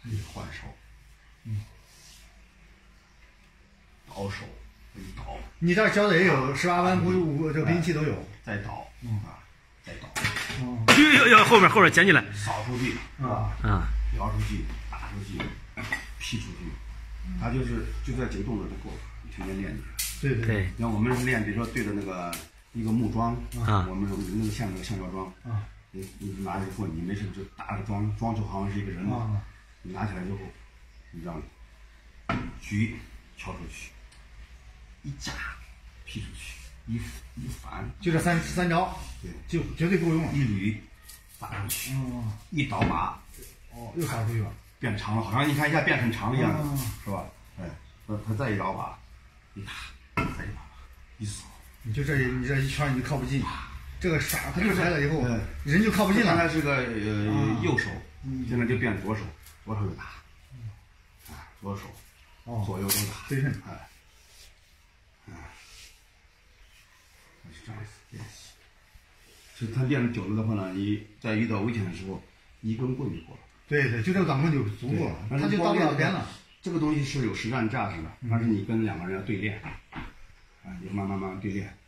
换手，倒手，倒。 你这教的也有18弯、55这个兵器都有。 再倒，再倒。 哟，后面捡起来， 扫出去，是吧？摇出去，打出去，劈出去，他就在这个动作就够了，你天天练去。 对。 你看我们是练，比如说对着那个一个木桩，我们那个像橡胶桩，你拿着以后，你没事就打着桩就好像是一个人嘛，你拿起来之后，你这样举敲出去，一夹劈出去，一反， 就这三招， 对， 就绝对够用了。 一捋打出去，一倒把， 又打出去了， 变长了，好像你看一下变很长一样，是吧？哎，他再一倒把，一打，再一倒把，一扫， 你这一圈你就靠不近，这个耍他就来了以后，人就靠不近了。 刚才是个右手，现在就变左手，左手就打，左手，左右都打， 对称， 是这样子练习。其实他练的久了的话呢，你在遇到危险的时候，一根棍就够了。 对，就这个短棍就足够了，他就到不了边了。 这个东西是有实战价值的，但是你跟2个人要对练，也慢慢对练。